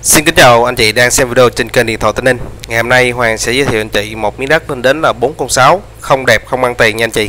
Xin kính chào anh chị đang xem video trên kênh Điện thoại Tây Ninh. Ngày hôm nay Hoàng sẽ giới thiệu anh chị một miếng đất lên đến là 4 con 6, không đẹp không ăn tiền nha anh chị.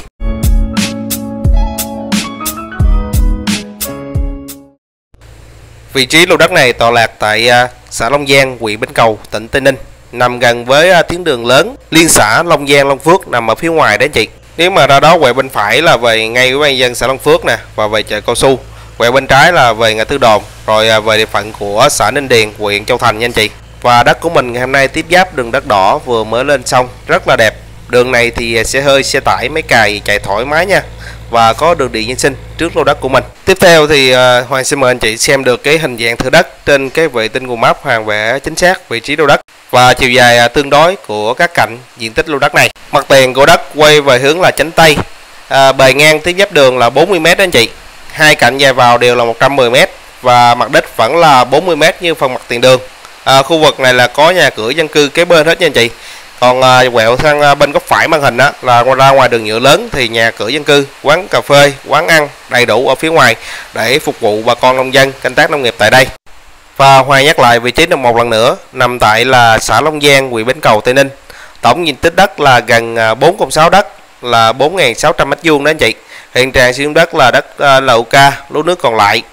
Vị trí lô đất này tọa lạc tại xã Long Giang, huyện Bến Cầu, tỉnh Tây Ninh, nằm gần với tuyến đường lớn liên xã Long Giang, Long Phước nằm ở phía ngoài đấy anh chị. Nếu mà ra đó quẹo bên phải là về ngay ủy ban dân xã Long Phước nè và về chợ Cao Su. Quẹo bên trái là về ngã tư Đồn, rồi về địa phận của xã Ninh Điền, huyện Châu Thành nha anh chị. Và đất của mình ngày hôm nay tiếp giáp đường đất đỏ vừa mới lên xong, rất là đẹp. Đường này thì xe hơi, xe tải, máy cày chạy thoải mái nha. Và có đường điện nhân sinh trước lô đất của mình. Tiếp theo thì Hoàng sẽ mời anh chị xem được cái hình dạng thửa đất trên cái vệ tinh Google Maps. Hoàng vẽ chính xác vị trí lô đất và chiều dài tương đối của các cạnh diện tích lô đất này. Mặt tiền của đất quay về hướng là chánh tây, bề ngang tiếp giáp đường là 40 m đó anh chị. Hai cạnh dài vào đều là 110 m và mặt đất vẫn là 40 m như phần mặt tiền đường. Khu vực này là có nhà cửa dân cư kế bên hết nha anh chị. Còn quẹo sang bên góc phải màn hình đó là ra ngoài đường nhựa lớn thì nhà cửa dân cư, quán cà phê, quán ăn đầy đủ ở phía ngoài để phục vụ bà con nông dân canh tác nông nghiệp tại đây. Và Hoàng nhắc lại vị trí một lần nữa, nằm tại là xã Long Giang, huyện Bến Cầu, Tây Ninh. Tổng diện tích đất là gần 4 con 6 đất là 4.600 m² đó anh chị. Hiện trạng sử dụng đất là đất LUK, lúa nước còn lại.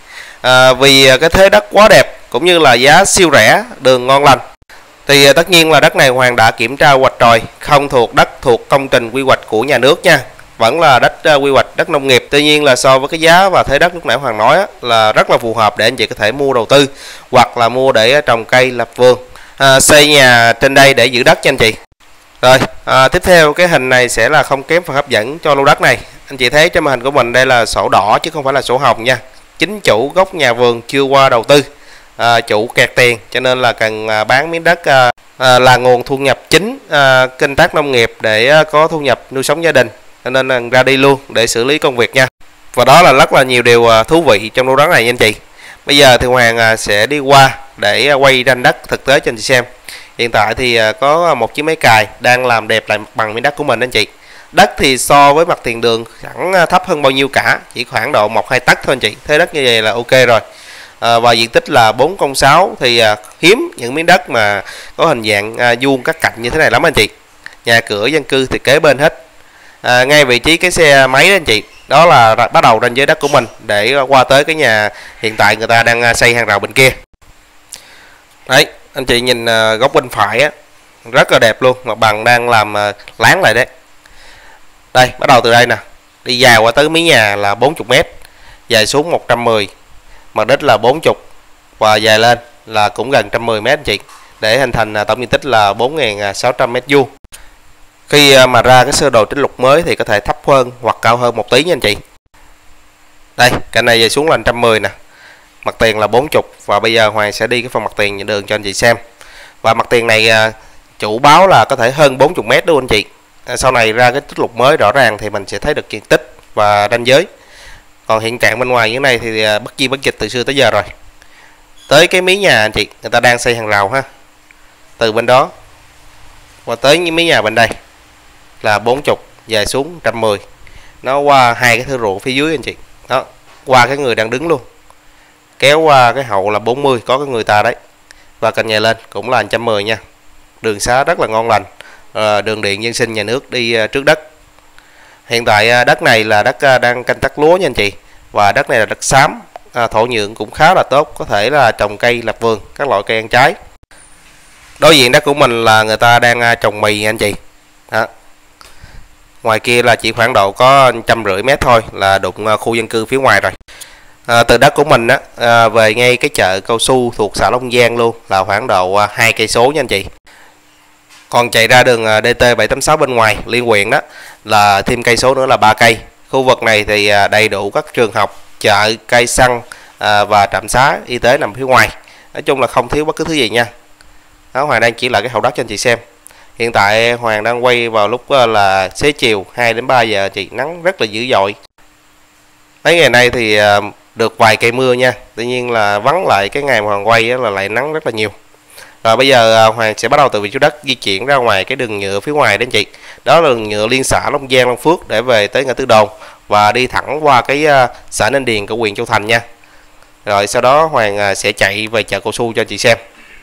Vì cái thế đất quá đẹp cũng như là giá siêu rẻ, đường ngon lành, thì tất nhiên là đất này Hoàng đã kiểm tra hoạch rồi, không thuộc đất thuộc công trình quy hoạch của nhà nước nha, vẫn là đất quy hoạch đất nông nghiệp. Tuy nhiên là so với cái giá và thế đất lúc nãy Hoàng nói là rất là phù hợp để anh chị có thể mua đầu tư hoặc là mua để trồng cây lập vườn, xây nhà trên đây để giữ đất cho anh chị. Rồi tiếp theo cái hình này sẽ là không kém phần hấp dẫn cho lô đất này. Anh chị thấy trên màn hình của mình đây là sổ đỏ chứ không phải là sổ hồng nha. Chính chủ gốc nhà vườn chưa qua đầu tư, chủ kẹt tiền cho nên là cần bán miếng đất là nguồn thu nhập chính, canh tác nông nghiệp để có thu nhập nuôi sống gia đình, cho nên là ra đi luôn để xử lý công việc nha. Và đó là rất là nhiều điều thú vị trong lô đất này nha anh chị. Bây giờ thì Hoàng sẽ đi qua để quay ranh đất thực tế cho anh chị xem. Hiện tại thì có một chiếc máy cày đang làm đẹp lại mặt bằng miếng đất của mình anh chị. Đất thì so với mặt tiền đường chẳng thấp hơn bao nhiêu cả, chỉ khoảng độ 1-2 tấc thôi anh chị. Thế đất như vậy là ok rồi. Và diện tích là 4 con 6 thì hiếm những miếng đất mà có hình dạng vuông các cạnh như thế này lắm anh chị. Nhà cửa dân cư thì kế bên hết. Ngay vị trí cái xe máy đó anh chị, đó là bắt đầu ranh giới đất của mình để qua tới cái nhà hiện tại người ta đang xây hàng rào bên kia. Đấy, anh chị nhìn góc bên phải á, rất là đẹp luôn, mặt bằng đang làm láng lại đấy. Đây, bắt đầu từ đây nè, đi dài qua tới mí nhà là 40 m, dài xuống 110, mặt đất là 40 và dài lên là cũng gần 110 m anh chị, để hình thành tổng diện tích là 4.600 m². Khi mà ra cái sơ đồ trích lục mới thì có thể thấp hơn hoặc cao hơn một tí nha anh chị. Đây, cái này dài xuống là 110 nè, mặt tiền là 40 và bây giờ Hoàng sẽ đi cái phần mặt tiền nhận đường cho anh chị xem. Và mặt tiền này chủ báo là có thể hơn 40 m luôn anh chị. Sau này ra cái trích lục mới rõ ràng thì mình sẽ thấy được diện tích và ranh giới. Còn hiện trạng bên ngoài như thế này thì bất di bất dịch từ xưa tới giờ rồi. Tới cái mí nhà anh chị, người ta đang xây hàng rào ha. Từ bên đó qua tới những mí nhà bên đây là 40, dài xuống 110. Nó qua hai cái thửa ruộng phía dưới anh chị. Đó, qua cái người đang đứng luôn. Kéo qua cái hậu là 40, có cái người ta đấy. Và cạnh nhà lên cũng là 110 nha. Đường xá rất là ngon lành. Đường điện nhân sinh nhà nước đi trước đất. Hiện tại đất này là đất đang canh tác lúa nha anh chị. Và đất này là đất xám, thổ nhưỡng cũng khá là tốt, có thể là trồng cây lập vườn, các loại cây ăn trái. Đối diện đất của mình là người ta đang trồng mì nha anh chị. Đó. Ngoài kia là chỉ khoảng độ có 150 m thôi là đụng khu dân cư phía ngoài rồi. Từ đất của mình về ngay cái chợ Cao Su thuộc xã Long Giang luôn là khoảng độ 2 cây số nha anh chị. Còn chạy ra đường DT 786 bên ngoài liên huyện đó là thêm cây số nữa là 3 cây. Khu vực này thì đầy đủ các trường học, chợ, cây xăng và trạm xá y tế nằm phía ngoài. Nói chung là không thiếu bất cứ thứ gì nha. Đó, Hoàng đang chỉ lại cái hậu đất cho anh chị xem. Hiện tại Hoàng đang quay vào lúc là xế chiều 2 đến 3 giờ chị, nắng rất là dữ dội. Mấy ngày nay thì được vài cây mưa nha. Tuy nhiên là vắng lại cái ngày mà Hoàng quay là lại nắng rất là nhiều. Rồi bây giờ Hoàng sẽ bắt đầu từ vị trí đất di chuyển ra ngoài cái đường nhựa phía ngoài đến chị. Đó là đường nhựa liên xã Long Giang, Long Phước để về tới ngã tư Đồn và đi thẳng qua cái xã Ninh Điền của huyện Châu Thành nha. Rồi sau đó Hoàng sẽ chạy về chợ Cao Su cho chị xem.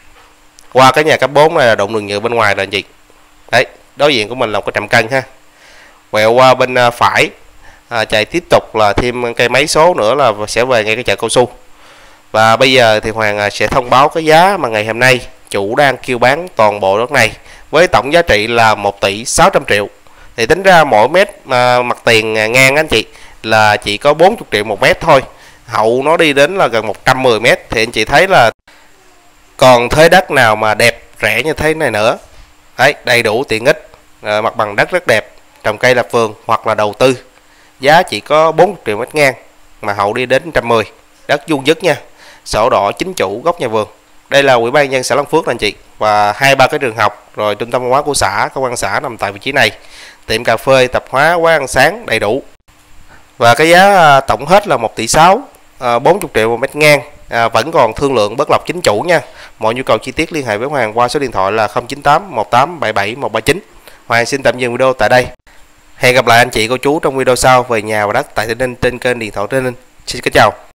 Qua cái nhà cấp 4 này là đụng đường nhựa bên ngoài rồi anh chị. Đấy, đối diện của mình là một cái trạm cân ha. Quẹo qua bên phải, chạy tiếp tục là thêm cây máy số nữa là sẽ về ngay cái chợ cao su. Và bây giờ thì Hoàng sẽ thông báo cái giá mà ngày hôm nay chủ đang kêu bán toàn bộ đất này với tổng giá trị là 1 tỷ 600 triệu. Thì tính ra mỗi mét mặt tiền ngang anh chị là chỉ có 40 triệu một mét thôi. Hậu nó đi đến là gần 110 mét, thì anh chị thấy là còn thế đất nào mà đẹp rẻ như thế này nữa. Đấy, đầy đủ tiện ích, mặt bằng đất rất đẹp, trồng cây lập vườn hoặc là đầu tư. Giá chỉ có 40 triệu mét ngang mà Hậu đi đến 110. Đất vuông vức nha. Sổ đỏ chính chủ góc nhà vườn. Đây là Ủy ban nhân dân xã Long Phước anh chị, và 2-3 cái trường học, rồi trung tâm văn hóa của xã, công an xã nằm tại vị trí này. Tiệm cà phê, tạp hóa, quán ăn sáng đầy đủ. Và cái giá tổng hết là 1 tỷ 6, 40 triệu một mét ngang. Vẫn còn thương lượng bất lộc chính chủ nha. Mọi nhu cầu chi tiết liên hệ với Hoàng qua số điện thoại là 098 18 77 139. Hoàng xin tạm dừng video tại đây. Hẹn gặp lại anh chị cô chú trong video sau về nhà và đất tại Tây Ninh trên kênh Điện thoại Tây Ninh. Xin kính chào.